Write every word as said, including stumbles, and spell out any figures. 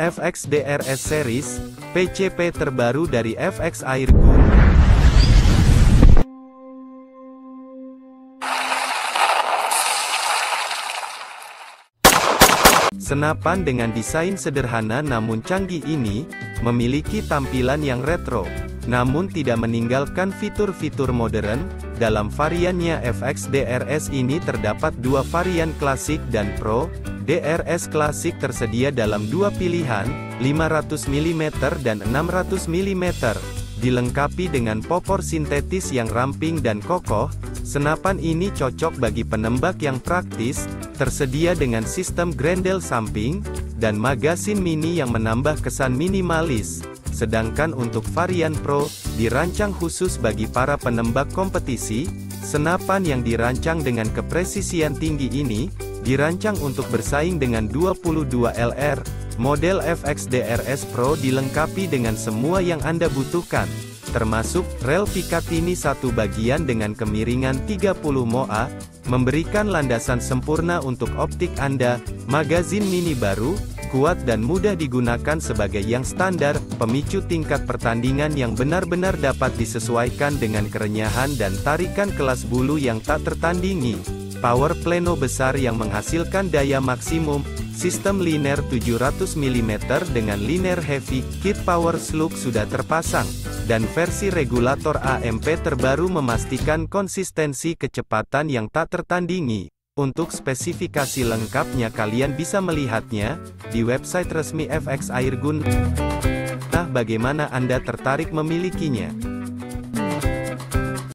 F X D R S Series, P C P terbaru dari F X Airgun. Senapan dengan desain sederhana namun canggih ini, memiliki tampilan yang retro, namun tidak meninggalkan fitur-fitur modern. Dalam variannya F X D R S ini terdapat dua varian klasik dan Pro. D R S klasik tersedia dalam dua pilihan, lima ratus milimeter dan enam ratus milimeter. Dilengkapi dengan popor sintetis yang ramping dan kokoh, senapan ini cocok bagi penembak yang praktis, tersedia dengan sistem grendel samping, dan magasin mini yang menambah kesan minimalis. Sedangkan untuk varian Pro, dirancang khusus bagi para penembak kompetisi. Senapan yang dirancang dengan kepresisian tinggi ini, dirancang untuk bersaing dengan dua puluh dua L R. Model F X D R S Pro dilengkapi dengan semua yang Anda butuhkan, termasuk rel Picatinny satu bagian dengan kemiringan tiga puluh moa, memberikan landasan sempurna untuk optik Anda, magazin mini baru, kuat dan mudah digunakan sebagai yang standar, pemicu tingkat pertandingan yang benar-benar dapat disesuaikan dengan kerenyahan dan tarikan kelas bulu yang tak tertandingi. Power pleno besar yang menghasilkan daya maksimum, sistem linear tujuh ratus milimeter dengan linear heavy, kit power slug sudah terpasang, dan versi regulator A M P terbaru memastikan konsistensi kecepatan yang tak tertandingi. Untuk spesifikasi lengkapnya kalian bisa melihatnya di website resmi F X Airgun. Nah, bagaimana Anda tertarik memilikinya?